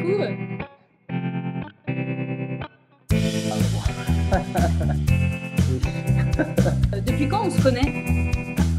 nous. Depuis quand on se connaît?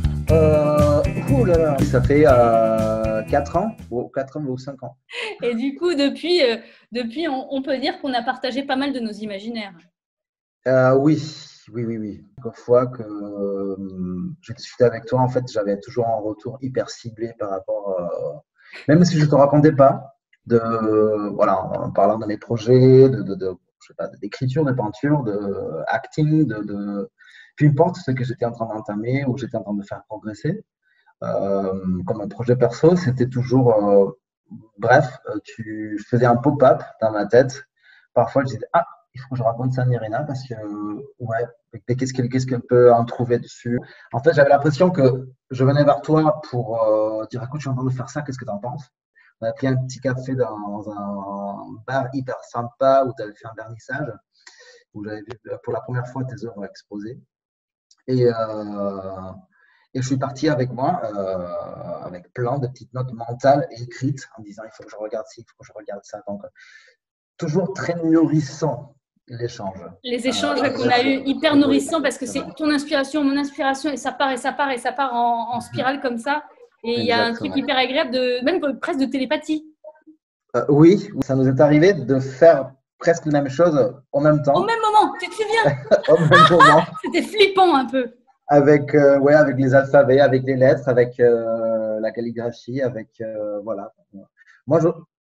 Ouh là là, ça fait 4 ans, 4 ans ou 5 ans. Et du coup, depuis on peut dire qu'on a partagé pas mal de nos imaginaires. Oui, oui, oui, oui. Chaque fois que j'ai discuté avec toi, en fait, j'avais toujours un retour hyper ciblé par rapport, même si je te racontais pas, voilà, en parlant de mes projets, je sais pas, d'écriture, de peinture, de acting, peu importe ce que j'étais en train d'entamer ou j'étais en train de faire progresser. Comme un projet perso, c'était toujours, bref, tu faisais un pop-up dans ma tête. Parfois, je disais, ah, il faut que je raconte ça à Nirina parce que, ouais, mais qu'est-ce qu'elle peut en trouver dessus? En fait, j'avais l'impression que je venais vers toi pour dire, écoute, je suis en train de faire ça, qu'est-ce que tu en penses? On a pris un petit café dans un bar hyper sympa où tu avais fait un vernissage, où j'avais vu pour la première fois tes œuvres exposées. Et, et je suis parti avec moi, avec plein de petites notes mentales et écrites, en disant il faut que je regarde ci, il faut que je regarde ça. Donc, toujours très nourrissant l'échange. Les échanges qu'on a eus hyper Oui, nourrissants parce que c'est exactement. ton inspiration, mon inspiration, et ça part et ça part et ça part en spirale comme ça. Et il y a un truc Exactement. hyper agréable, même presque de télépathie. Oui, ça nous est arrivé de faire presque la même chose en même Au temps, même moment, tu te souviens? au même moment, C'était flippant un peu. avec, ouais, avec les alphabets, avec les lettres, avec la calligraphie, avec, voilà. Moi,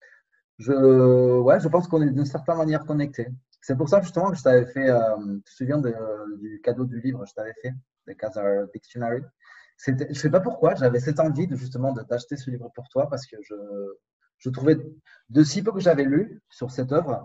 ouais, je pense qu'on est d'une certaine manière connectés. C'est pour ça justement que je t'avais fait, tu te souviens du cadeau du livre que je t'avais fait, The Khazar Dictionary. Je ne sais pas pourquoi, j'avais cette envie de justement de t'acheter ce livre pour toi parce que je trouvais de si peu que j'avais lu sur cette œuvre,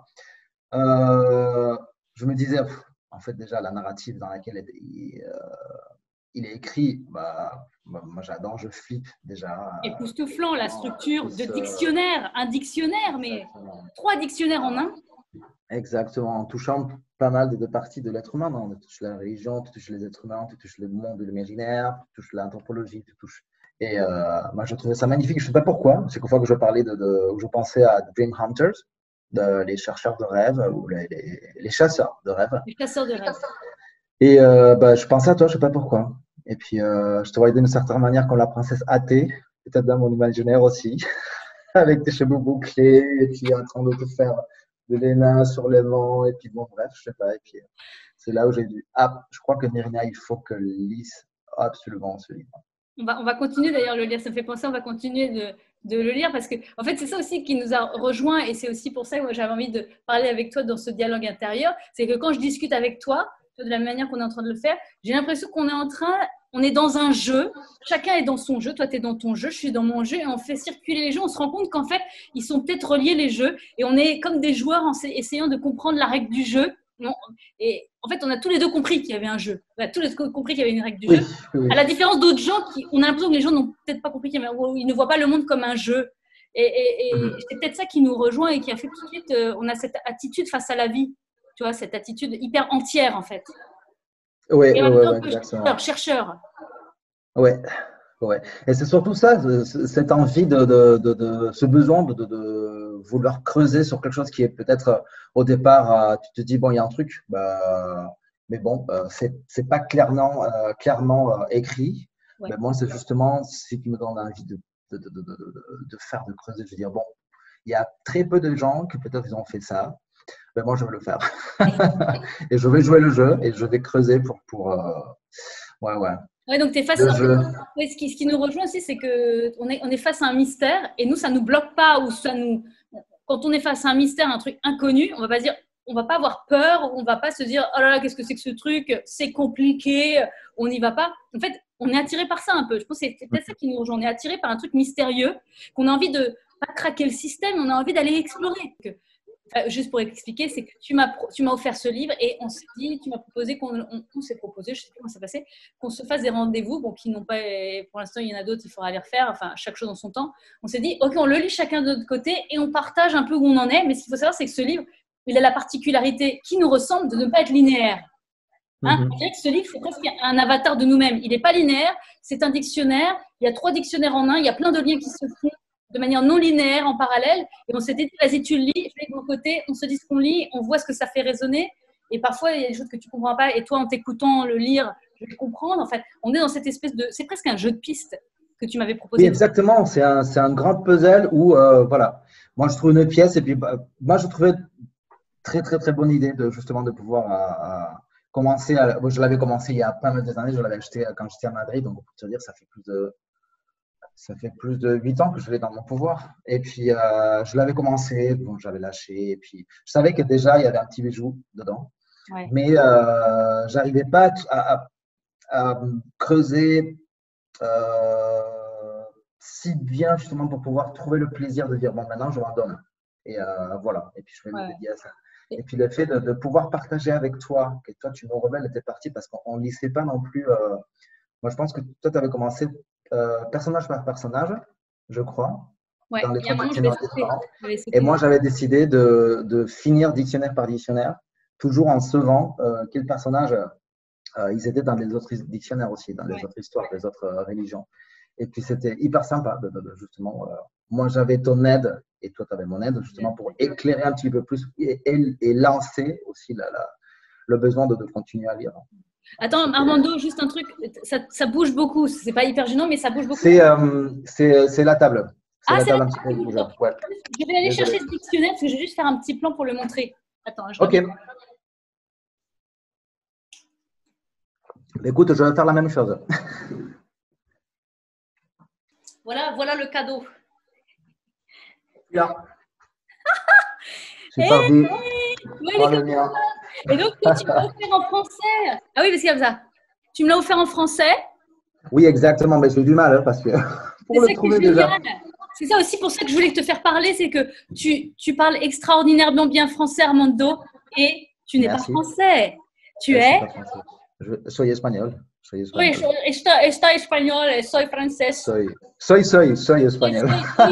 je me disais, en fait déjà la narrative dans laquelle il est écrit, moi j'adore, je flippe déjà. Époustouflant, la structure de Plus, dictionnaire, un dictionnaire, mais exactement. 3 dictionnaires en un. Exactement, en touchant pas mal de parties de l'être humain. Non, tu touches la religion, tu touches les êtres humains, tu touches le monde de l'imaginaire, tu touches l'anthropologie, tu touches. Et moi, je trouvais ça magnifique. Je ne sais pas pourquoi. C'est qu'une fois que je parlais où je pensais à Dream Hunters, les chercheurs de rêves ou les chasseurs de rêves. Les chasseurs de rêves. Et je pensais à toi, je ne sais pas pourquoi. Et puis, je te voyais d'une certaine manière comme la princesse athée, peut-être dans mon imaginaire aussi, avec tes cheveux bouclés, et puis en train de te faire de l'élan sur les vents, et puis bon, bref, je sais pas. Et puis, c'est là où j'ai dit, ah, je crois que Nirina, il faut que lise absolument ce livre. On va continuer d'ailleurs le lire, ça me fait penser, on va continuer de le lire parce que, en fait, c'est ça aussi qui nous a rejoints et c'est aussi pour ça que moi j'avais envie de parler avec toi dans ce dialogue intérieur. C'est que quand je discute avec toi, de la manière qu'on est en train de le faire, j'ai l'impression on est dans un jeu, chacun est dans son jeu, toi tu es dans ton jeu, je suis dans mon jeu et on fait circuler les jeux, on se rend compte qu'en fait, ils sont peut-être reliés les jeux et on est comme des joueurs en essayant de comprendre la règle du jeu. Et en fait, on a tous les deux compris qu'il y avait un jeu. On a tous les deux compris qu'il y avait une règle du Oui, jeu. oui, À la différence d'autres gens on a l'impression que les gens n'ont peut-être pas compris qu'ils ne voient pas le monde comme un jeu. Et oui. c'est peut-être ça qui nous rejoint et qui a fait tout de suite, on a cette attitude face à la vie, tu vois, cette attitude hyper entière en fait. Oui, Et en oui, même oui, temps oui, un peu exactement. chercheur. Ouais, ouais. Et c'est surtout ça, cette envie ce besoin de vouloir creuser sur quelque chose qui est peut-être au départ, tu te dis, bon, il y a un truc, mais bon, c'est pas clairement écrit. Ouais. Mais moi, c'est justement ce qui me donne envie de faire, de creuser. Je veux dire, bon, il y a très peu de gens qui peut-être ils ont fait ça, mais moi, je veux le faire. Et je vais jouer le jeu et je vais creuser ouais, ouais. Ouais, donc tu es face Le à... jeu. Ouais, ce qui nous rejoint aussi, c'est qu'on est face à un mystère et nous, ça ne nous bloque pas ou ça nous. Quand on est face à un mystère, un truc inconnu, on va pas dire, on va pas avoir peur, on va pas se dire oh là là, qu'est-ce que c'est que ce truc, c'est compliqué, on n'y va pas. En fait, on est attiré par ça un peu. Je pense que c'est peut-être ça qui nous rejoint. On est attiré par un truc mystérieux, qu'on a envie de pas craquer le système, on a envie d'aller explorer. Juste pour expliquer, c'est que tu m'as offert ce livre et on s'est dit, tu m'as proposé on s'est proposé, je sais plus comment ça passait, qu'on se fasse des rendez-vous, bon, qui n'ont pas, pour l'instant, il y en a d'autres, il faudra les refaire, enfin, chaque chose en son temps. On s'est dit, ok, on le lit chacun de notre côté et on partage un peu où on en est, mais ce qu'il faut savoir, c'est que ce livre, il a la particularité qui nous ressemble de ne pas être linéaire. Hein, on dirait que ce livre, c'est presque un avatar de nous-mêmes. Il n'est pas linéaire, c'est un dictionnaire, il y a 3 dictionnaires en un, il y a plein de liens qui se font de manière non linéaire, en parallèle. Et on s'était dit, vas-y, tu le lis, je vais de mon côté, on se dit ce qu'on lit, on voit ce que ça fait résonner. Et parfois, il y a des choses que tu ne comprends pas. Et toi, en t'écoutant le lire, je vais comprendre. En fait, on est dans cette espèce de… C'est presque un jeu de piste que tu m'avais Oui, proposé. exactement. C'est un grand puzzle où, voilà, moi, je trouve une pièce et puis, moi, je trouvais très, très, très bonne idée de justement de pouvoir commencer. Bon, je l'avais commencé il y a pas mal d'années, je l'avais acheté quand j'étais à Madrid, donc pour te dire, ça fait plus de 8 ans que je l'ai dans mon pouvoir. Et puis, je l'avais commencé, bon, j'avais lâché, et puis je savais que déjà, il y avait un petit bijou dedans, Ouais. mais j'arrivais pas à creuser si bien justement pour pouvoir trouver le plaisir de dire, bon, maintenant, je m'en donne. Et voilà, et puis je vais me dédier à ça. Et puis le fait de pouvoir partager avec toi, que toi tu nous révèles tes parties, parce qu'on ne lisait pas non plus. Moi je pense que toi tu avais commencé personnage par personnage, je crois, Ouais. dans les Il y a un trois moment, je vais dictionnaires sauter. différents. Je vais Et sauter. moi j'avais décidé de finir dictionnaire par dictionnaire, toujours en savant quels personnages ils étaient dans les autres dictionnaires aussi, dans les autres histoires, les autres religions. Et puis c'était hyper sympa justement. Moi j'avais ton aide et toi tu avais mon aide justement pour éclairer un petit peu plus et lancer aussi le besoin de continuer à lire. Attends, Armando, juste un truc. Ça bouge beaucoup. C'est pas hyper gênant, mais ça bouge beaucoup. C'est la table. C'est Ah, la c'est table la un petit peu table. bougeable. Ouais. Je vais aller Désolé. chercher ce dictionnaire parce que je vais juste faire un petit plan pour le montrer. Attends, je Ok. reviens. Écoute, je vais faire la même chose. Voilà le cadeau. Là. Je suis Hey, parti. ouais, Prends le mien. et donc, toi, tu me l'as offert en français. Ah oui, parce qu'il y a ça. Tu me l'as offert en français. Oui, exactement, mais j'ai du mal parce que pour C'est le ça qui est trouver déjà. génial. C'est ça aussi pour ça que je voulais te faire parler, c'est que tu parles extraordinairement bien français, Armando, et tu n'es pas Merci. français. Tu Je suis es… pas français. Soy espagnol. Soy Oui, espagnol. estoy espagnol, soy francés. Soy espagnol.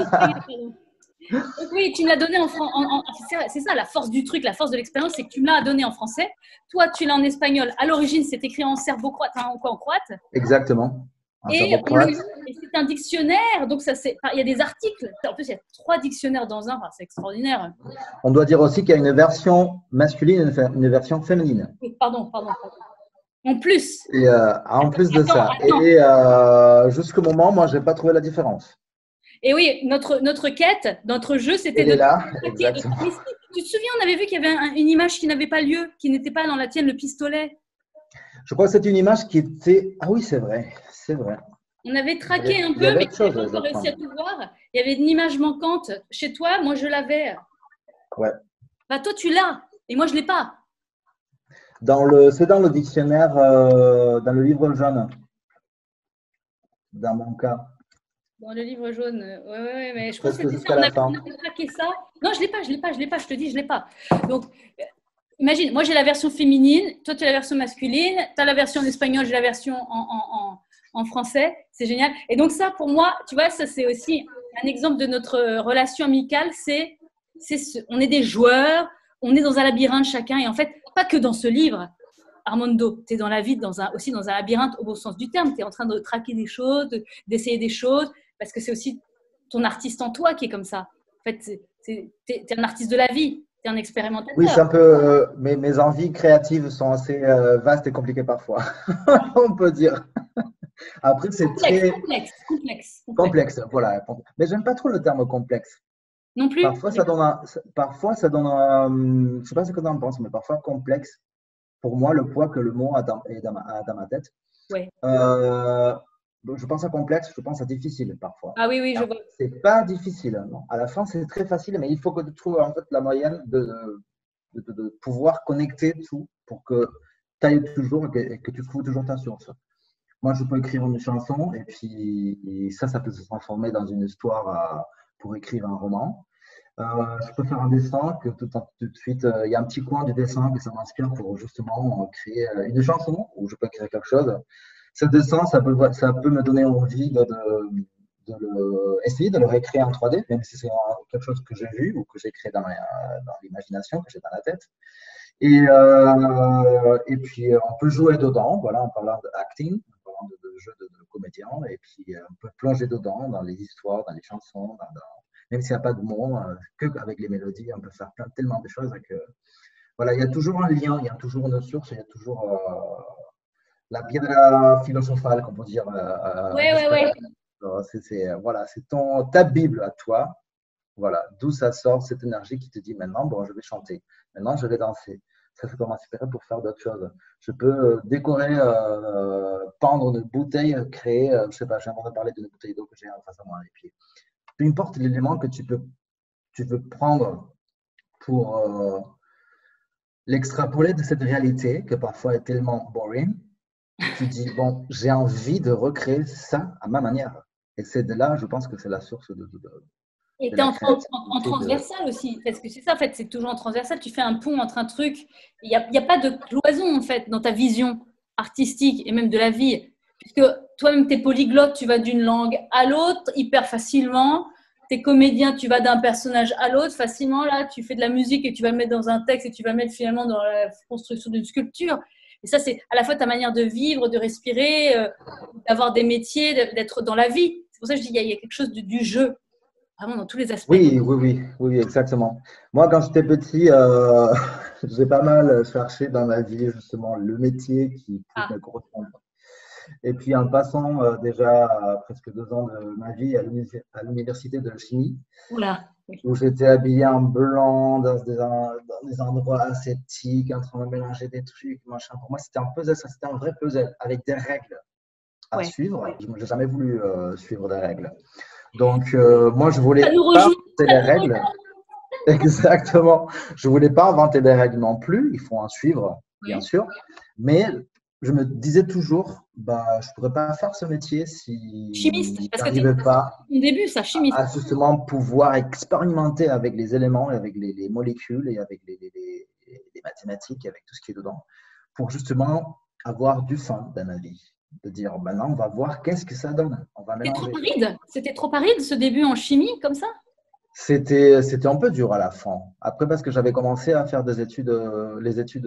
Donc oui, tu me l'as donné en français. C'est ça la force du truc, la force de l'expérience, c'est que tu me l'as donné en français. Toi, tu l'as en espagnol. À l'origine, c'est écrit en serbo-croate, en croate. Exactement. Un Et cerveau croate. c'est un dictionnaire, donc il y a des articles. En plus, il y a 3 dictionnaires dans un. Enfin, c'est extraordinaire. On doit dire aussi qu'il y a une version masculine et une version féminine. Pardon. En plus. Et en plus de ça. Attends. Et jusqu'au moment, moi, je n'ai pas trouvé la différence. Et oui, notre quête, notre jeu, c'était Elle est là, exactement. Mais si, tu te souviens, on avait vu qu'il y avait une image qui n'avait pas lieu, qui n'était pas dans la tienne, le pistolet. Je crois que c'est une image qui était. Ah oui, c'est vrai. C'est vrai. On avait traqué un Il y peu, avait mais autre on chose, n'avait je pas crois. réussi à tout voir. Il y avait une image manquante. Chez toi, moi, je l'avais. Ouais. Bah, toi, tu l'as. Et moi, je ne l'ai pas. C'est dans le dictionnaire, dans le livre jaune. Dans mon cas. Dans le livre jaune. Ouais, mais je crois que Presque c'était ça. jusqu'à la fin. On avait traqué ça. Non, je ne l'ai pas. Je te dis, je ne l'ai pas. Donc, imagine, moi, j'ai la version féminine. Toi, tu as la version masculine. Tu as la version en espagnol. J'ai la version en français. C'est génial. Et donc, ça, pour moi, tu vois, ça, c'est aussi un exemple de notre relation amicale. On est des joueurs. On est dans un labyrinthe chacun. Et en fait, pas que dans ce livre. Armando, tu es dans la vie aussi dans un labyrinthe au bon sens du terme. Tu es en train de traquer des choses, d'essayer des choses, parce que c'est aussi ton artiste en toi qui est comme ça. En fait, tu es un artiste de la vie, tu es un expérimentateur. Oui, c'est un peu. Mes envies créatives sont assez vastes et compliquées parfois, on peut dire. Après, c'est très complexe. Voilà. Mais j'aime pas trop le terme complexe. Non plus. Parfois, ça donne je ne sais pas ce que tu en penses, mais parfois complexe, pour moi, le poids que le mot a dans ma tête. Ouais. Je pense à complexe, je pense à difficile parfois. Ah oui, je vois. C'est pas difficile, non. À la fin, c'est très facile, mais il faut que tu trouves en fait la moyenne de pouvoir connecter tout pour que tu ailles toujours et que tu trouves toujours ta source. Moi, je peux écrire une chanson et puis ça peut se transformer dans une histoire pour écrire un roman. Je peux faire un dessin que tout de suite, il y a un petit coin du dessin que ça m'inspire pour justement créer une chanson où je peux créer quelque chose. Ce dessin, ça peut me donner envie essayer de le récréer en 3D, même si c'est quelque chose que j'ai vu ou que j'ai créé dans l'imagination, que j'ai dans la tête. Et puis, on peut jouer dedans, voilà, en parlant d'acting, en parlant de jeu de comédien, et puis on peut plonger dedans dans les histoires, dans les chansons, même s'il n'y a pas de mots, qu'avec les mélodies, on peut faire tellement de choses que voilà, il y a toujours un lien, il y a toujours une source, il y a toujours la piedra philosophale, qu'on peut dire en Ouais, ouais, espagnol. ouais. Voilà, c'est ta Bible à toi. Voilà, d'où ça sort cette énergie qui te dit maintenant, bon, je vais chanter, maintenant je vais danser. Ça peut m'inspirer pour faire d'autres choses. Je peux décorer, pendre une bouteille, créer, je ne sais pas, j'ai envie de parler d'une bouteille d'eau que j'ai en face à moi. Et puis, peu importe l'élément que tu veux prendre pour l'extrapoler de cette réalité que parfois est tellement boring, tu dis, bon, j'ai envie de recréer ça à ma manière. Et c'est de là, je pense que c'est la source Et de tu es la en créativité. transversal aussi, parce que c'est ça, en fait, c'est toujours en transversal. Tu fais un pont entre un truc. Il n'y a pas de cloison, en fait, dans ta vision artistique et même de la vie. Puisque toi-même, tu es polyglotte, tu vas d'une langue à l'autre hyper facilement. Tu es comédien, tu vas d'un personnage à l'autre facilement. Là, tu fais de la musique et tu vas le mettre dans un texte et tu vas le mettre finalement dans la construction d'une sculpture. Et ça, c'est à la fois ta manière de vivre, de respirer, d'avoir des métiers, d'être dans la vie. C'est pour ça que je dis qu'il y a quelque chose du jeu. Vraiment dans tous les aspects. Oui, exactement. Moi, quand j'étais petit, j'ai pas mal cherché dans ma vie justement le métier qui Ah, pouvait me correspondre. Et puis en passant déjà presque 2 ans de ma vie à l'université de chimie, oula. Oui. où j'étais habillé en blanc dans des endroits ascétiques, en train de mélanger des trucs, machin. Pour moi, c'était un puzzle, ça, c'était un vrai puzzle avec des règles à Ouais. suivre. Je n'ai jamais voulu suivre des règles. Donc, moi, je Ça voulais nous pas rejoint. inventer les règles. Exactement. Je voulais pas inventer des règles non plus. Il faut en suivre, bien Ouais. sûr. Mais je me disais toujours, bah, je pourrais pas faire ce métier Chimiste, si parce que j'arrivais pas au début, ça, chimiste. à justement pouvoir expérimenter avec les éléments, et avec les molécules et avec les mathématiques, et avec tout ce qui est dedans, pour justement avoir du fun dans ma vie. De dire, maintenant, on va voir qu'est-ce que ça donne. On va C'était trop mélanger. aride. C'était trop aride ce début en chimie, comme ça. C'était un peu dur à la fin. Après, parce que j'avais commencé à faire des études, les études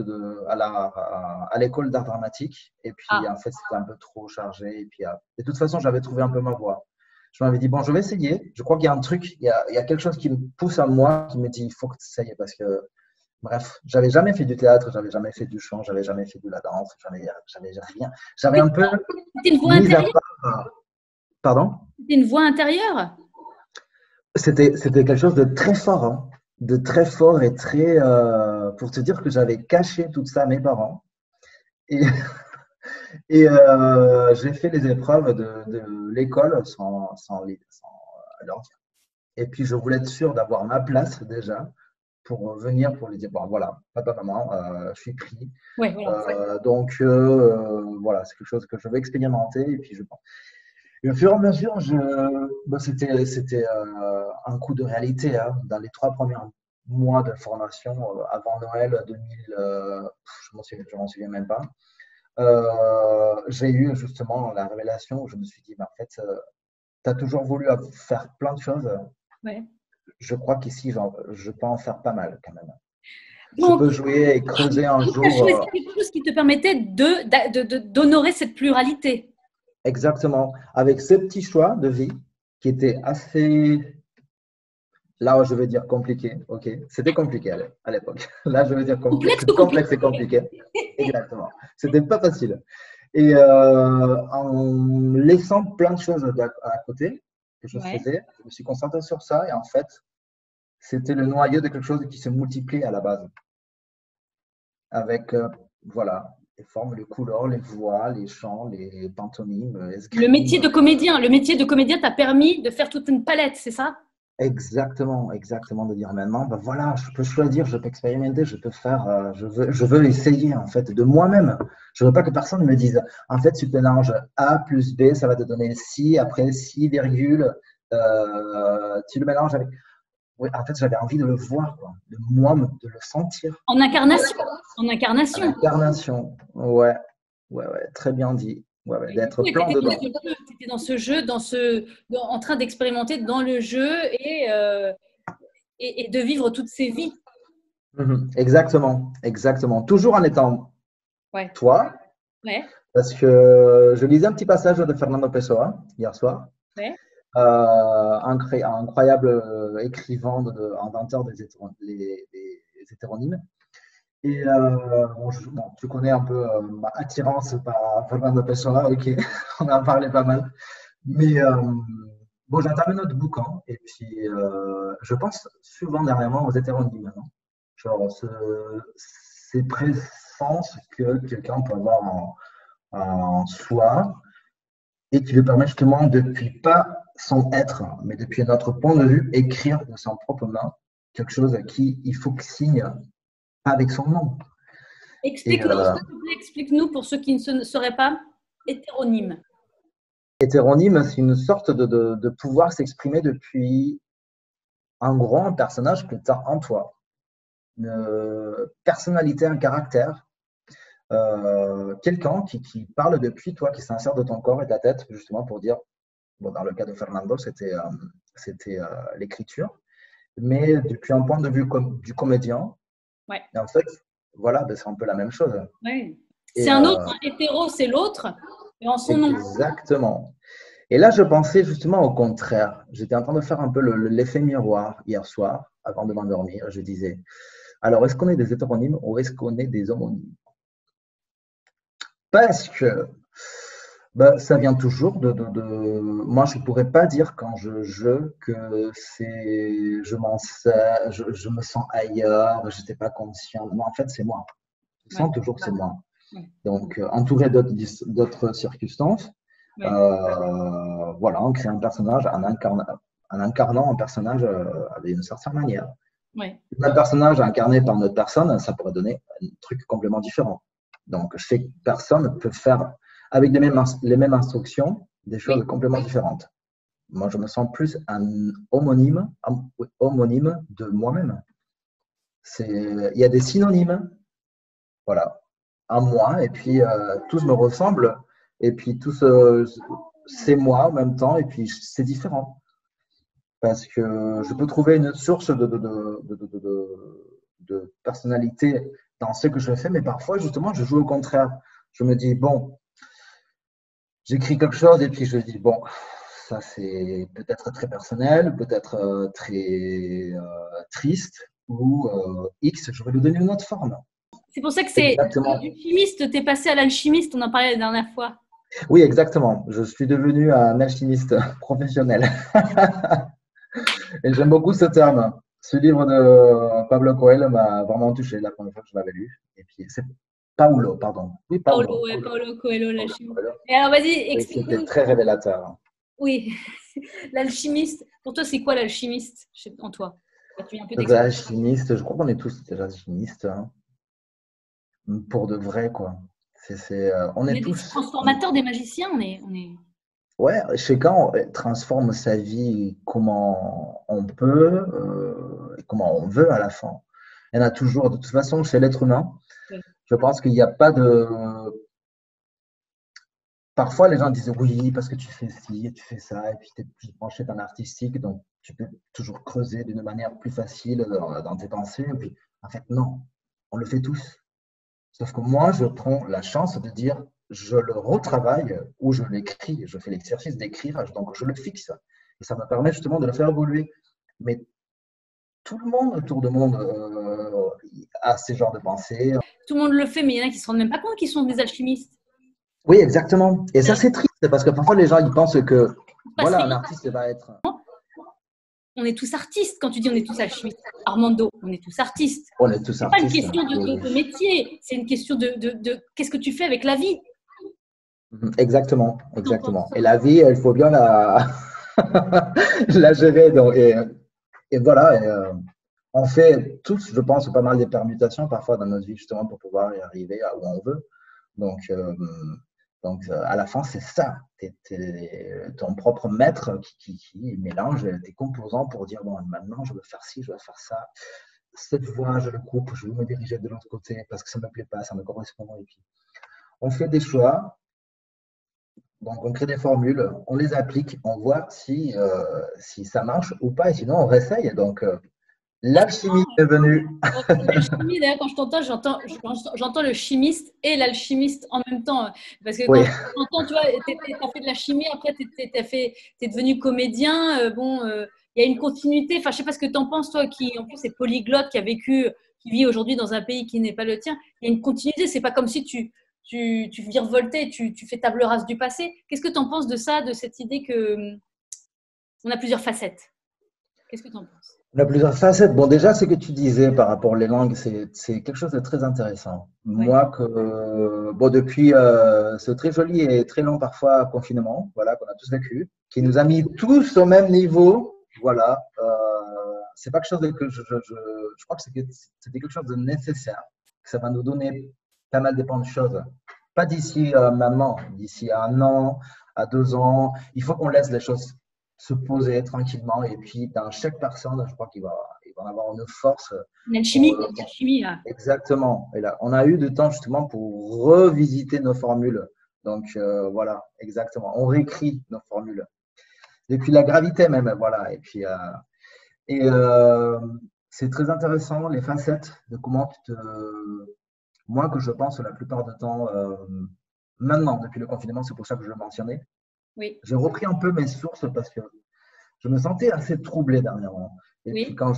à l'école d'art dramatique. Et puis, Ah, en fait, c'était un peu trop chargé. Et puis, de toute façon, j'avais trouvé un peu ma voie. Je m'avais dit, bon, je vais essayer. Je crois qu'il y a un truc, il y a quelque chose qui me pousse à moi, qui me dit, il faut que tu essayes. Parce que, bref, j'avais jamais fait du théâtre, j'avais jamais fait du chant, j'avais jamais fait de la danse, j'avais rien. J'avais un peu c'était une voix mis à intérieure. part. Pardon? C'était une voix intérieure. C'était quelque chose de très fort, hein. De très fort et très. Pour te dire que j'avais caché tout ça à mes parents. Et, et j'ai fait les épreuves de l'école sans leur dire. Et puis, je voulais être sûr d'avoir ma place déjà pour venir, pour lui dire, bon, voilà, papa, maman, je suis pris. Ouais, voilà. Donc, voilà, c'est quelque chose que je veux expérimenter. Et puis, je pense. Et au fur et à mesure, c'était un coup de réalité, hein. Dans les 3 premiers mois de formation avant Noël 2000, je m'en souviens même pas, j'ai eu justement la révélation où je me suis dit, en fait, tu as toujours voulu faire plein de choses. Ouais. Je crois qu'ici, je peux en faire pas mal quand même. Je Donc, peux jouer et creuser un tu as jour. choisi quelque chose qui te permettait d'honorer cette pluralité. Exactement. Avec ce petit choix de vie qui était assez. Là, je vais dire compliqué, ok. C'était compliqué à l'époque. Là, je vais dire Complexe ou complexe et compliqué? compliqué. Exactement. C'était pas facile. Et en laissant plein de choses à côté que je Ouais. faisais, je me suis concentré sur ça et en fait, c'était le noyau de quelque chose qui se multiplie à la base. Avec, voilà, les formes, les couleurs, les voix, les chants, les pantomimes, escrimes. Le métier de comédien t'a permis de faire toute une palette, c'est ça? Exactement, exactement, de dire maintenant, ben voilà, je peux choisir, je peux expérimenter, je peux faire, je veux essayer en fait de moi-même. Je veux pas que personne me dise, en fait, tu mélanges A plus B, ça va te donner ci, après ci, virgule, tu le mélanges avec. Oui, en fait, j'avais envie de le voir, quoi, de moi, de le sentir. En incarnation. En À incarnation. l'incarnation, ouais, ouais, très bien dit. Ouais, Et du d'être coup, tu plein étais dedans. dans ce jeu, en train d'expérimenter dans le jeu et de vivre toutes ces vies. Exactement, exactement. Toujours en étant Ouais, toi, ouais, parce que je lisais un petit passage de Fernando Pessoa hier soir. ouais. un incroyable écrivain, inventeur des hétéronymes. Et bon, tu connais un peu ma attirance par Fernando Pessoa, ok, on en parlait pas mal. Mais bon, j'ai entamé notre bouquin et puis je pense souvent dernièrement aux hétéronymes maintenant. Genre ces présences que quelqu'un peut avoir en soi et qui lui permet justement, depuis pas son être, mais depuis notre point de vue, écrire de son propre main quelque chose à qui il faut qu'il signe avec son nom. Explique-nous, s'il te plaît, explique-nous pour ceux qui ne seraient pas hétéronymes. Hétéronyme, c'est une sorte de pouvoir s'exprimer depuis en gros un personnage que tu as en toi. Une personnalité, un caractère, quelqu'un qui parle depuis toi, qui s'insère de ton corps et de ta tête, justement pour dire, bon, dans le cas de Fernando, c'était l'écriture, mais depuis un point de vue du comédien. Ouais. Et en fait, voilà, ben, c'est un peu la même chose. Ouais. C'est un autre, un hétéro, c'est l'autre, et en son nom. Exactement. Et là, je pensais justement au contraire. J'étais en train de faire un peu l'effet miroir hier soir, avant de m'endormir. Je disais, alors, est-ce qu'on est des hétéronymes ou est-ce qu'on est des homonymes? Parce que ben, ça vient toujours Moi, je ne pourrais pas dire quand que je me sens ailleurs, je n'étais pas conscient. Non, en fait, c'est moi. Je sens toujours que c'est moi. Donc, entouré d'autres circonstances, voilà, on crée un personnage en incarnant un personnage d'une certaine manière. Ouais. Un personnage incarné par notre personne, ça pourrait donner un truc complètement différent. Donc, chaque personne peut faire, avec les mêmes instructions, des choses complètement différentes. Moi, je me sens plus un homonyme de moi-même. Il y a des synonymes, voilà, à moi, et puis tous me ressemblent, et puis tous, c'est moi en même temps, et puis c'est différent. Parce que je peux trouver une source de personnalité dans ce que je fais, mais parfois, justement, je joue au contraire. Je me dis, bon, j'écris quelque chose et puis je dis, bon, ça c'est peut-être très personnel, peut-être très triste, ou X, je vais lui donner une autre forme. C'est pour ça que c'est alchimiste, t'es passé à l'alchimiste, on en parlait la dernière fois. Oui, exactement. Je suis devenu un alchimiste professionnel. Et j'aime beaucoup ce terme. Ce livre de Pablo Coelho m'a vraiment touché la première fois que je l'avais lu. Et puis, c'est Paulo, pardon. Oui, Paulo Coelho, l'alchimiste. Et alors, vas-y, explique-nous. C'était très révélateur. Oui, l'alchimiste. Pour toi, c'est quoi l'alchimiste en toi? L'alchimiste, je crois qu'on est tous des alchimistes. Hein. Pour de vrai, quoi. On est tous. Des transformateurs, des magiciens, on est... Ouais, chacun transforme sa vie comment on peut, et comment on veut à la fin. Il y en a toujours, de toute façon, chez l'être humain, je pense qu'il n'y a pas de. Parfois, les gens disent oui, parce que tu fais ci, tu fais ça, et puis tu es plus branché dans l'artistique, donc tu peux toujours creuser d'une manière plus facile dans tes pensées. Et puis, en fait, non, on le fait tous. Sauf que moi, je prends la chance de dire, je le retravaille ou je l'écris, je fais l'exercice d'écrire, donc je le fixe. Et ça me permet justement de le faire évoluer. Mais tout le monde autour de moi a ces genres de pensées. Tout le monde le fait, mais il y en a qui ne se rendent même pas compte qu'ils sont des alchimistes. Oui, exactement. Et ça, c'est triste parce que parfois les gens ils pensent que voilà, un artiste va être. On est tous artistes. Quand tu dis on est tous alchimistes, Armando, on est tous artistes. On est tous artistes. C'est pas une question de métier, c'est une question de qu'est-ce que tu fais avec la vie. Exactement, exactement. Et la vie, il faut bien la gérer. Donc, et voilà. Et, on fait tous, je pense, pas mal de permutations parfois dans notre vie justement pour pouvoir y arriver à où on veut. Donc, à la fin, c'est ça. T'es ton propre maître qui mélange tes composants pour dire, bon, maintenant, je veux faire ci, je veux faire ça. Cette voie, je le coupe, je veux me diriger de l'autre côté parce que ça ne me plaît pas, ça me correspond. Et puis, on fait des choix. Donc, on crée des formules, on les applique, on voit si ça marche ou pas. Et sinon, on réessaye. Donc, L'alchimie est venue. L'alchimie, d'ailleurs, quand je t'entends, j'entends le chimiste et l'alchimiste en même temps. Parce que Oui, quand tu entends, tu vois, tu as fait de la chimie, après tu es devenu comédien. Il y a une continuité. Enfin, je sais pas ce que tu en penses, toi, qui en plus est polyglotte, qui vit aujourd'hui dans un pays qui n'est pas le tien. Il y a une continuité. C'est pas comme si tu virevoltais, tu fais table rase du passé. Qu'est-ce que tu en penses de ça, de cette idée que on a plusieurs facettes? Qu'est-ce que tu en penses? on a plusieurs facettes. Bon, déjà, ce que tu disais par rapport aux langues, c'est quelque chose de très intéressant. Ouais. Moi, bon, depuis ce très joli et très long parfois confinement, voilà, qu'on a tous vécu, qui nous a mis tous au même niveau, voilà. C'est pas quelque chose je crois que c'était quelque chose de nécessaire, que ça va nous donner pas mal de choses. Pas d'ici maintenant, d'ici à 1 an, à 2 ans. Il faut qu'on laisse les choses se poser tranquillement. Et puis, dans chaque personne, je crois il va en avoir une force. L'alchimie, l'alchimie, là. Exactement. Et là, on a eu du temps justement pour revisiter nos formules. Donc, voilà, exactement. On réécrit nos formules. Et puis, la gravité même, voilà. Et puis, c'est très intéressant, les facettes de comment tu te. Moi, que je pense la plupart du temps, maintenant, depuis le confinement, c'est pour ça que je le mentionnais. Oui, J'ai repris un peu mes sources parce que je me sentais assez troublé dernièrement. Et puis oui.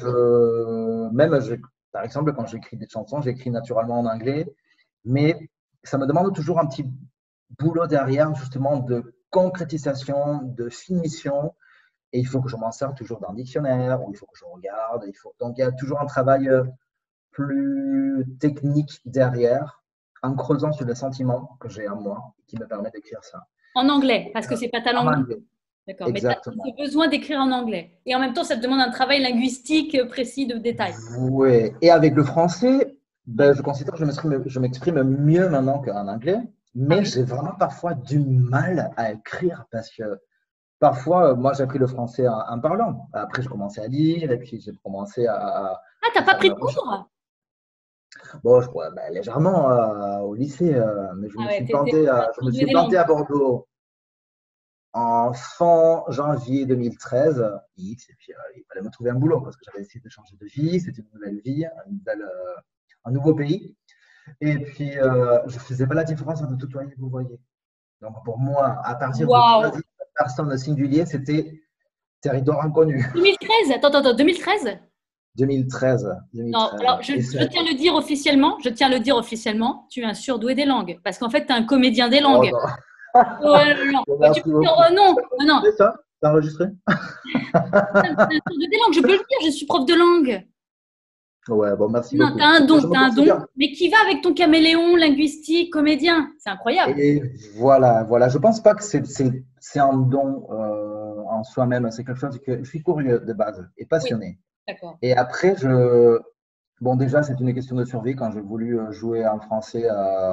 par exemple, quand j'écris des chansons, j'écris naturellement en anglais, mais ça me demande toujours un petit boulot derrière, justement, de concrétisation, de finition. Et il faut que je m'en serve toujours d'un dictionnaire, ou il faut que je regarde. Donc, il y a toujours un travail plus technique derrière, en creusant sur les sentiments que j'ai en moi, qui me permet d'écrire ça. En anglais, parce que c'est pas ta En langue. anglais, D'accord. Mais tu as ce exactement. besoin d'écrire en anglais. Et en même temps, ça te demande un travail linguistique précis de détail. Oui. Et avec le français, Ouais. ben, je considère que je m'exprime mieux maintenant qu'en anglais, Ah mais oui. j'ai vraiment parfois du mal à écrire parce que parfois, moi, j'ai appris le français en parlant. Après, j'ai commencé à lire et puis j'ai commencé Ah, t'as à pas faire pris mes de recherches. cours? Bon, je crois ben, légèrement au lycée, mais Ah ouais, t'es je me surdoué suis des planté langues. à Bordeaux en fin janvier 2013. Et puis, il fallait me trouver un boulot parce que j'avais essayé de changer de vie. C'était une nouvelle vie, un nouveau pays. Et puis, je ne faisais pas la différence entre tutoyer et vous voyez. Donc, pour moi, à partir de Waouh! choisir une personne singulier, c'était territoire inconnu. 2013? Attends, 2013? 2013. Non, 2013. alors je tiens à le dire officiellement, tu es un surdoué des langues. Parce qu'en fait, tu es un comédien des Oh langues. non. Ouais, non, non. Bon, Bah, tu merci peux dire, beaucoup. non, C'est non, non. enregistré, ça? C'est enregistré? C'est un surdoué des langues, je peux le dire, je suis prof de langue. Ouais, bon, merci Non, beaucoup. Bon, je me t'as un don, considère. mais qui va avec ton caméléon linguistique, comédien. C'est incroyable. Et voilà. Je pense pas que c'est un don en soi-même. C'est quelque chose que je suis curieux de base et Oui, passionné. d'accord. Et après, bon, déjà, c'est une question de survie. Quand j'ai voulu jouer en français,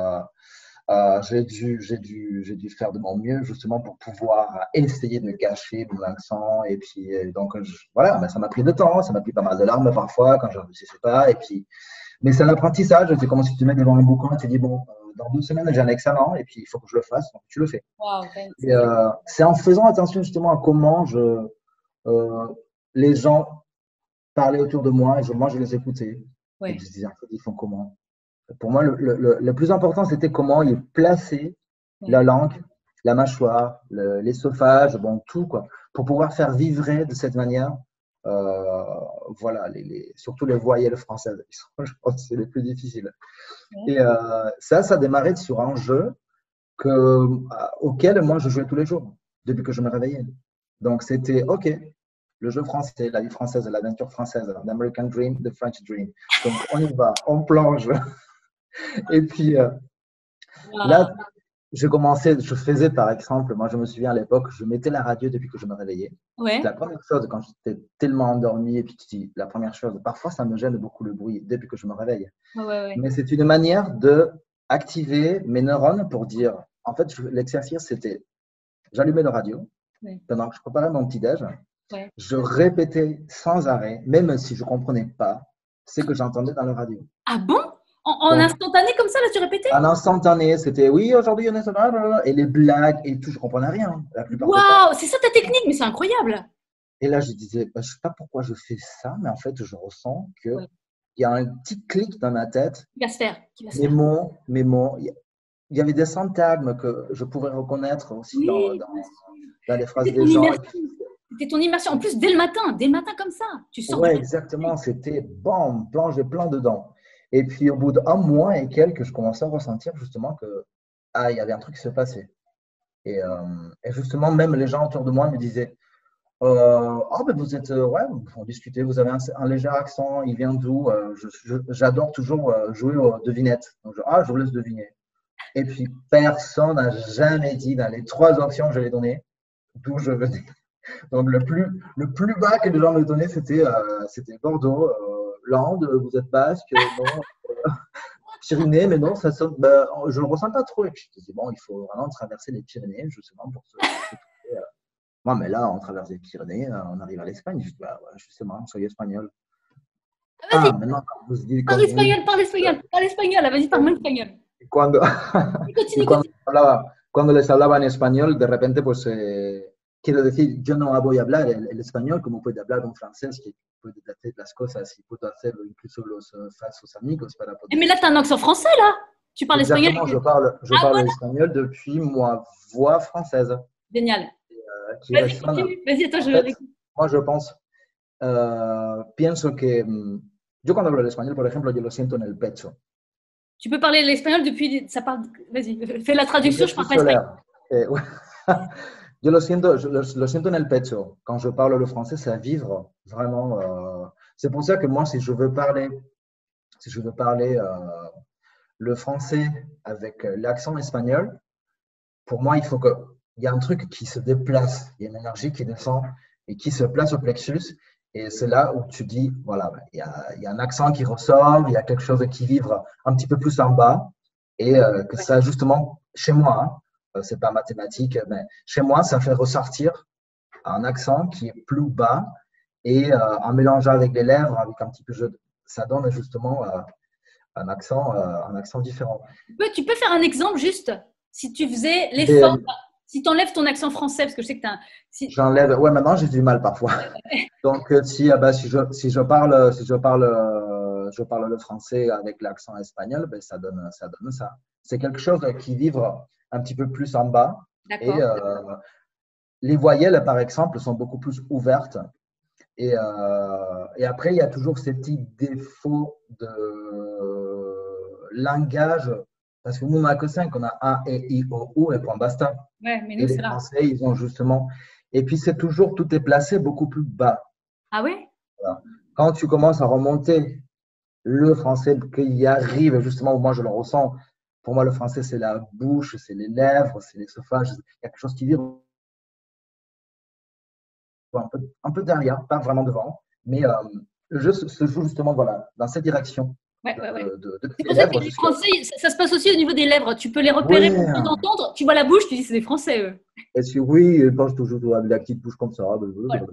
j'ai dû faire de mon mieux justement pour pouvoir essayer de cacher mon accent. Et puis, donc, voilà, mais ça m'a pris de temps, ça m'a pris pas mal de larmes parfois quand je ne réussissais pas. Et puis, mais c'est un apprentissage. C'est comme si tu te mets devant un bouquin et tu dis, bon, dans 2 semaines, j'ai un examen et puis il faut que je le fasse. Donc, tu le fais. Waouh, Et c'est en faisant attention justement à comment euh, les gens parlaient autour de moi et moi, je les écoutais. Et ouais. puis, je disais, en fait, ils font comment? Pour moi, le plus important, c'était comment ils plaçaient Ouais. la langue, la mâchoire, l'esophage, bon, tout, quoi, pour pouvoir faire vibrer de cette manière, euh, voilà, surtout les voyelles françaises. Je pense que c'est les plus difficiles. Ouais. Et ça démarrait sur un jeu auquel moi, je jouais tous les jours, depuis que je me réveillais. Donc, c'était OK, le jeu français, la vie française, l'aventure française, l'American Dream, the French Dream. Donc, on y va, on plonge. Et puis, là, Waouh. je faisais par exemple, moi je me souviens à l'époque, je mettais la radio depuis que je me réveillais. C'était la Ouais. première chose quand j'étais tellement endormi et puis tu dis, la première chose, parfois ça me gêne beaucoup le bruit depuis que je me réveille. Ouais. Mais c'est une manière de activer mes neurones pour dire, en fait, l'exercice c'était, j'allumais le radio Ouais. pendant que je préparais mon petit-déj, Ouais. je répétais sans arrêt, même si je ne comprenais pas ce que j'entendais dans le radio. Ah bon? En Donc, instantané comme ça, là, tu répétais? en instantané, c'était oui, aujourd'hui on est sur et les blagues et tout, je comprenais rien la plupart du temps. Waouh, c'est ça ta technique, mais c'est incroyable. Et là, je disais, bah, je ne sais pas pourquoi je fais ça, mais en fait, je ressens qu'il Ouais. y a un petit clic dans ma tête. Qui va se faire, qui va se Mes faire. mots, mes mots. Il y avait des syntagmes que je pouvais reconnaître aussi Oui, bien sûr. dans les phrases C'était des ton gens. Et immersion. puis, C'était ton immersion. En plus, dès le matin comme ça, tu sors du ouais, matin. exactement. C'était bam, plongé plein dedans. Et puis, au bout d'un mois et quelques, je commençais à ressentir justement que il y avait un truc qui se passait. Et justement, même les gens autour de moi me disaient, oh, ben vous êtes, ouais, on discutait, vous avez un léger accent, il vient d'où? J'adore toujours jouer aux devinettes. Donc, je vous laisse deviner. Et puis, personne n'a jamais dit dans les trois options que je vais donner d'où je venais. Donc, le plus bas que les gens me donnaient, c'était Bordeaux, Landes, vous êtes basque, non, Pyrénées, mais non, ça sonne, ben, je ne le ressens pas trop. Et puis, je me disais, bon, il faut vraiment traverser les Pyrénées, justement, pour se trouver. Ouais, mais là, on traverse les Pyrénées, on arrive à l'Espagne. Je dis, bah, ouais, justement, soyez espagnol. Ah, Ah, vas-y, maintenant, parle quand vous me espagnol, dites, parle espagnol, parle espagnol. Ah, vas-y, parle-moi espagnol. cuando, Et y continue, continue. cuando les hablaba en español, de repente, pues, quiero decir, yo no voy a hablar el español como puede hablar un francés que puede hacer las cosas y puede hacerlo incluso los falsos amigos para Eh, poder. mais là, t'as un accent français, là. Tu parles espagnol Exactement, avec... je Ah, parle voilà. l'espagnol depuis ma voix française Génial. qui Vas-y, résonne. continue. Vas-y, attends, En je fait, réécoute. moi, je pense, pienso que yo cuando hablo el español, por ejemplo, yo lo siento en el pecho. Tu peux parler l'espagnol depuis... Ça parle... Vas-y, fais la traduction, Je je suis parle pas espagnol. solaire. Ouais. Lo siento en el pecho. Quand je parle le français, c'est à vivre, vraiment. C'est pour ça que moi, si je veux parler le français avec l'accent espagnol, pour moi, il y a un truc qui se déplace, il y a une énergie qui descend et qui se place au plexus. Et c'est là où tu dis, voilà, il y a un accent qui ressort, il y a quelque chose qui vibre un petit peu plus en bas. Et que ça, justement, chez moi, c'est pas mathématique, mais chez moi, ça fait ressortir un accent qui est plus bas et en mélangeant avec les lèvres, avec un petit peu de, ça donne justement un accent différent. Tu peux faire un exemple juste, si tu faisais Mais l'effort, si tu enlèves ton accent français, parce que je sais que tu as un... Si... j'enlève, ouais, maintenant j'ai du mal parfois. Donc, si je parle le français avec l'accent espagnol, ben, ça donne ça. C'est quelque chose qui vibre un petit peu plus en bas. Et D'accord. les voyelles, par exemple, sont beaucoup plus ouvertes. Et après, il y a toujours ces petits défauts de langage. Parce que nous, on n'a que cinq. On a A, E, I, O, U et point basta. Ouais, mais Et nous, les c'est là. Français, ils ont justement. Et puis, c'est toujours, tout est placé beaucoup plus bas. Ah ouais? Voilà. Quand tu commences à remonter le français qu'il y arrive, justement, où moi je le ressens, pour moi, le français, c'est la bouche, c'est les lèvres, c'est l'esophage. Il y a quelque chose qui vibre un peu derrière, pas vraiment devant. Mais le jeu se joue justement voilà, dans cette direction, Ouais, ouais, ouais. depuis C'est les pour ça que lèvres les jusqu'à. Français, ça se passe aussi au niveau des lèvres. Tu peux les repérer Oui, pour d'entendre. Tu vois la bouche, tu dis c'est des Français, eux. est-ce que oui, ils pensent toujours à la petite bouche comme ça. Voilà.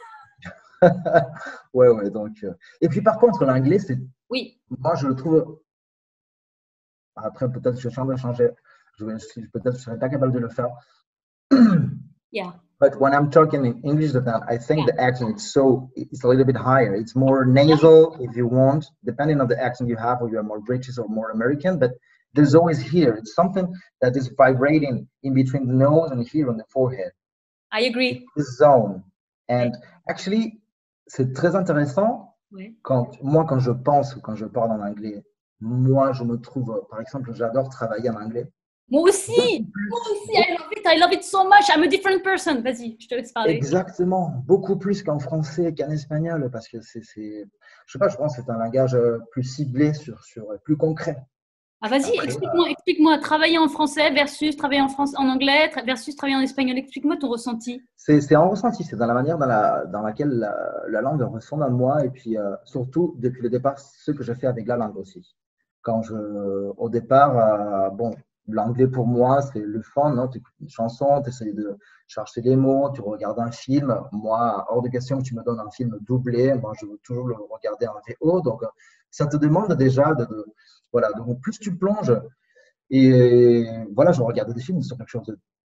Ouais, ouais, donc. Et puis par contre, l'anglais, Oui. moi je le trouve, après peut-être je suis en train de changer, peut-être je ne serais pas capable de le faire. Yeah. But when I'm talking in English, I think Yeah. the accent it's a little bit higher. It's more nasal if you want, depending on the accent you have, or you're more British or more American. But there's always here. It's something that is vibrating in between the nose and here on the forehead. I It's agree. this zone. Ouais. And actually, c'est très intéressant Ouais. quand je pense ou quand je parle en anglais. Moi, je me trouve, par exemple, j'adore travailler en anglais. Moi aussi. Beaucoup Moi plus, aussi. I love it. I love it so much. I'm a different person. Vas-y, je te laisse parler. exactement, beaucoup plus qu'en français, qu'en espagnol, parce que je sais pas, je pense que c'est un langage plus ciblé plus concret. Ah, vas-y, Après, explique-moi. Travailler en français versus travailler en anglais versus travailler en espagnol. Explique-moi ton ressenti. c'est un ressenti, c'est dans la manière dans laquelle la langue ressonne en moi, et puis surtout depuis le départ, ce que je fais avec la langue aussi. Au départ, bon, l'anglais pour moi, c'est le fun, non? Tu écoutes une chanson, tu essayes de chercher les mots, tu regardes un film. Moi, hors de question que tu me donnes un film doublé, moi, je veux toujours le regarder en VO. Donc, ça te demande déjà voilà, donc plus tu plonges, et voilà, je regardais des films sur quelque chose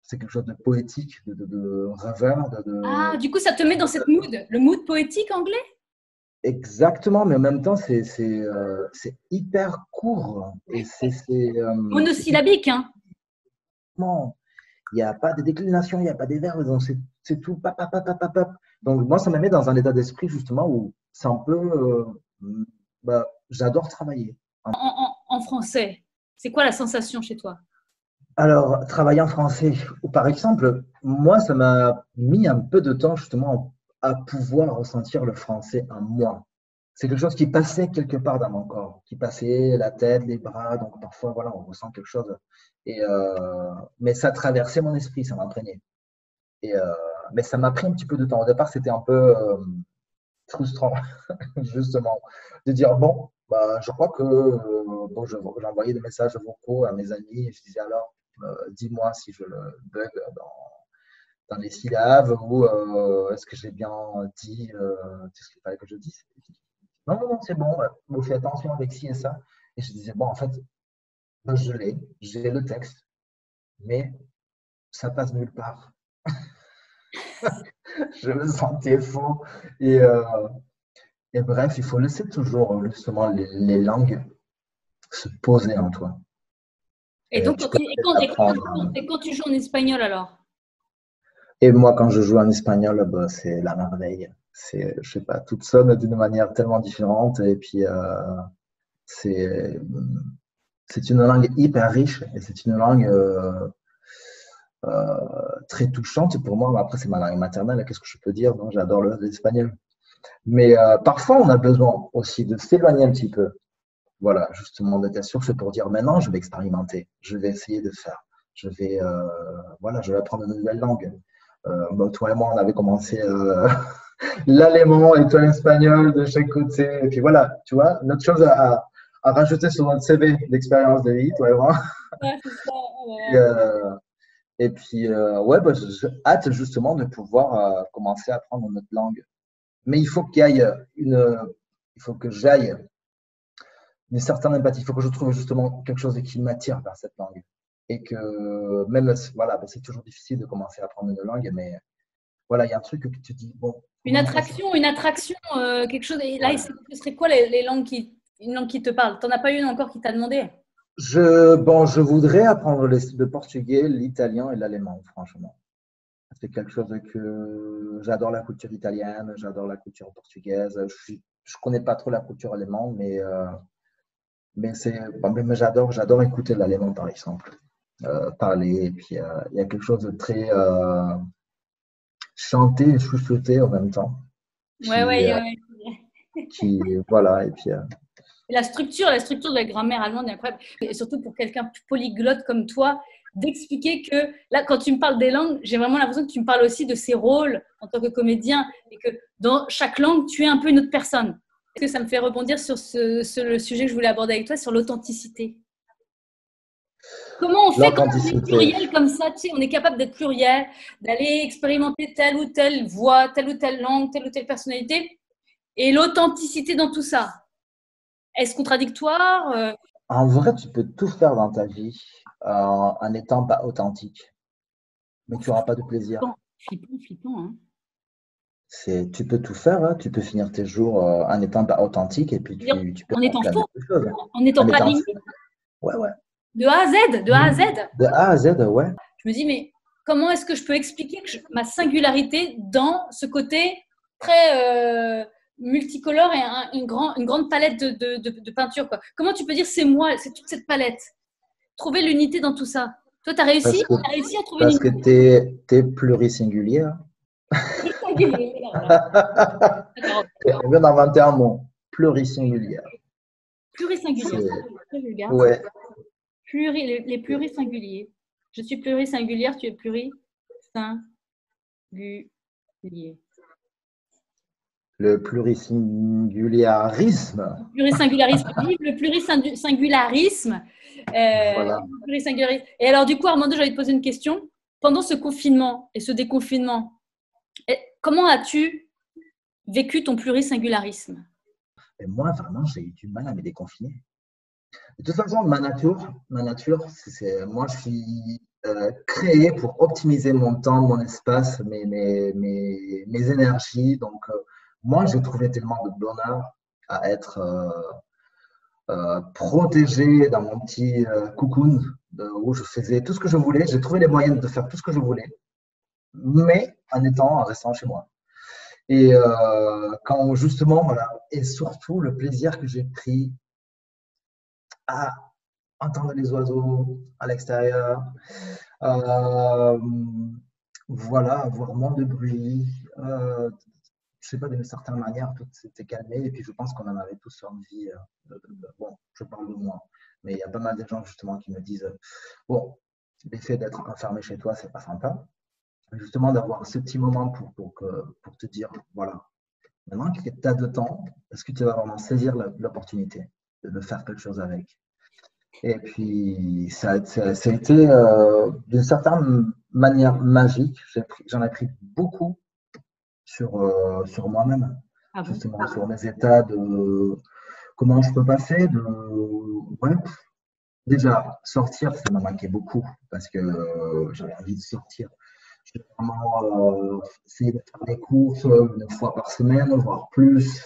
c'est quelque chose de poétique, de rêveur, Ah, du coup, ça te met dans cette mood, le mood poétique anglais? Exactement, mais en même temps, c'est hyper court et c'est hyper. Monosyllabique, hein? Il n'y a pas de déclination, il n'y a pas des verbes, donc c'est tout. Pap, pap, pap, pap, pap. Donc, moi, ça me met dans un état d'esprit, justement, où c'est un peu. Bah, j'adore travailler. En français. C'est quoi la sensation chez toi? Alors, travailler en français, ou par exemple, moi, ça m'a mis un peu de temps, justement, à pouvoir ressentir le français en moi. C'est quelque chose qui passait quelque part dans mon corps, qui passait la tête, les bras, donc parfois, voilà, on ressent quelque chose. Mais ça traversait mon esprit, ça m'imprégnait. Et, euh, mais ça m'a pris un petit peu de temps. Au départ, c'était un peu frustrant, justement, de dire, bon, bah, je crois que bon, j'envoyais des messages vocaux à mes amis et je disais alors, dis-moi si je le bug dans les syllabes ou est-ce que j'ai bien dit ce qu'il fallait que je dise. Non, non, non, c'est bon, vous faites attention avec ci et ça. Et je disais, bon, en fait, ben, j'ai le texte, mais ça passe nulle part. Je me sentais faux. Et, euh, et bref, il faut laisser toujours justement les langues se poser en toi. Et donc, Tu peux apprendre. quand tu joues en espagnol, alors? Et moi, quand je joue en espagnol, bah, c'est la merveille. Je sais pas, tout sonne d'une manière tellement différente. Et puis, c'est, c'est une langue hyper riche et c'est une langue très touchante pour moi. Après, c'est ma langue maternelle. Qu'est-ce que je peux dire? Non, j'adore l'espagnol. Mais parfois, on a besoin aussi de s'éloigner un petit peu. Voilà, justement, d'être sûr, c'est pour dire maintenant, je vais expérimenter, je vais essayer de faire, voilà, je vais apprendre une nouvelle langue. Bon, toi et moi, on avait commencé l'allemand et toi l'espagnol de chaque côté. Et puis voilà, tu vois, notre chose à rajouter sur notre CV d'expérience de vie, toi et moi. Ouais, c'est ça. Et, ouais, bah, j'ai hâte justement de pouvoir commencer à apprendre notre langue. Mais il faut qu'il y aille il faut que j'aille une certaine empathie. Il faut que je trouve justement quelque chose qui m'attire vers cette langue. Et que même, voilà, c'est toujours difficile de commencer à apprendre une langue, mais voilà, il y a un truc que tu te dis, bon. Une attraction, quelque chose. Et là, Ouais. ce serait quoi les langues une langue qui te parle? T'en as pas une encore qui t'a demandé? Bon, je voudrais apprendre le portugais, l'italien et l'allemand, franchement. C'est quelque chose que j'adore la culture italienne, j'adore la culture portugaise. Je connais pas trop la culture allemande, mais j'adore écouter l'allemand, par exemple. Parler, et puis il y a quelque chose de très chanté et chuchoté en même temps. Ouais, Qui, ouais, euh, ouais. voilà, et puis Et la structure de la grammaire allemande est incroyable. Et surtout pour quelqu'un plus polyglotte comme toi, d'expliquer que là, quand tu me parles des langues, j'ai vraiment l'impression que tu me parles aussi de ses rôles en tant que comédien et que dans chaque langue, tu es un peu une autre personne. Est-ce que ça me fait rebondir sur le sujet que je voulais aborder avec toi, sur l'authenticité? Comment on fait quand on est l'authenticité. pluriel comme ça, tu sais, on est capable d'être pluriel, d'aller expérimenter telle ou telle voix, telle ou telle langue, telle ou telle personnalité, et l'authenticité dans tout ça. Est-ce contradictoire? En vrai, tu peux tout faire dans ta vie en n'étant pas authentique, mais tu n'auras pas de plaisir. Flippant, flippant, hein. Tu peux tout faire, hein. Tu peux finir tes jours en n'étant pas authentique et puis C'est-à-dire, tu peux en étant faire faux, quelque chose. en n'étant En pas étant aligné, fou. Ouais, ouais. de A à Z, de A à Z. De A à Z, ouais. Je me dis, mais comment est-ce que je peux expliquer ma singularité dans ce côté très multicolore et une grande palette de peinture, quoi. Comment tu peux dire c'est moi, c'est toute cette palette? Trouver l'unité dans tout ça. Toi, tu as réussi? Parce que, T'as réussi à trouver une parce que unité t'es plurisingulier. singulière. D'accord, On vient d'inventer un mot, plurisingulière. plurisingulière. C'est, Je regarde ça. ouais, Les plurisinguliers. Je suis plurisingulière, tu es plurisingulier. le plurisinguliarisme. Plurisingularisme. Vive le plurisingularisme. Voilà. Plurisingularisme. Et alors, du coup, Armando, j'allais te poser une question. Pendant ce confinement et ce déconfinement, comment as-tu vécu ton plurisingularisme? Et moi, vraiment, j'ai eu du mal à me déconfiner. De toute façon, ma nature, moi, créé pour optimiser mon temps, mon espace, mes énergies. Donc, moi, j'ai trouvé tellement de bonheur à être protégé dans mon petit cocoon où je faisais tout ce que je voulais. J'ai trouvé les moyens de faire tout ce que je voulais, mais en restant chez moi. Et quand justement, voilà, et surtout le plaisir que j'ai pris à entendre les oiseaux à l'extérieur, voilà, avoir moins de bruit, je sais pas, d'une certaine manière, tout s'était calmé. Et puis, je pense qu'on en avait tous envie. Bon, je parle de moi, mais il y a pas mal de gens justement qui me disent, bon, l'effet d'être enfermé chez toi, c'est pas sympa. Mais justement, d'avoir ce petit moment pour te dire, voilà, maintenant que tu as de temps, est-ce que tu vas vraiment saisir l'opportunité de faire quelque chose avec? Et puis, ça a été d'une certaine manière magique. J'en ai pris beaucoup sur moi-même, Ah bon? justement, sur mes états de comment je peux passer de. Ouais, déjà, sortir, ça m'a manqué beaucoup parce que j'avais envie de sortir. J'ai vraiment essayé de faire des courses une fois par semaine, voire plus.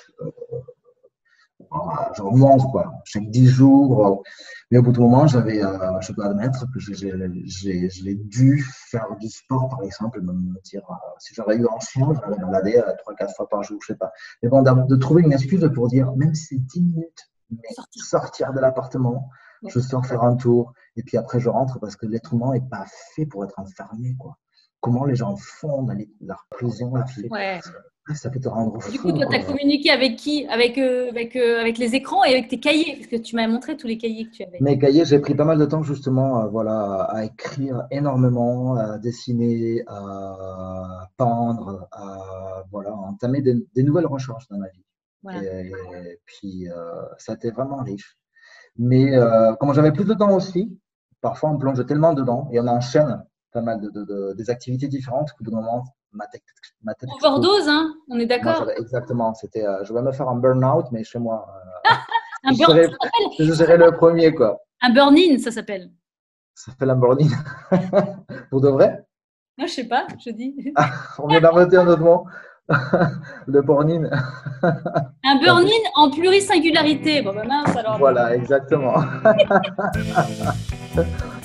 Genre mange quoi, chaque 10 jours. Mais au bout d'un moment, je dois admettre que j'ai dû faire du sport, par exemple, me dire, si j'aurais eu un chien, j'aurais baladé 3-4 fois par jour, je sais pas. Mais bon, de trouver une excuse pour dire, même si c'est 10 minutes, mais sortir de l'appartement, je sors faire un tour, et puis après je rentre parce que l'être humain n'est pas fait pour être enfermé, quoi. Comment les gens font dans leur prison, Ouais. ça peut te rendre fou. Du coup, toi, tu as communiqué avec qui? Avec les écrans et avec tes cahiers? Parce que tu m'as montré tous les cahiers que tu avais. Mes cahiers, j'ai pris pas mal de temps justement voilà, à écrire énormément, à dessiner, à peindre, à voilà, entamer des nouvelles recherches dans ma vie. Voilà. Et puis, ça a été vraiment riche. Mais comme j'avais plus de temps aussi, parfois on plonge tellement dedans et on enchaîne pas mal des activités différentes qu'au bout d'un moment, ma tête Overdose, hein? On est d'accord? Exactement. C'était, je vais me faire un burn-out, mais chez moi. Un Je serai le premier, quoi. Un burn-in, ça s'appelle. Ça fait la burn-in. Pour de vrai? Non, je sais pas, je dis. On vient d'inventer un autre mot. Le burn-in. Un burn-in en plurisingularité. Bon, ben mince alors. Voilà, exactement.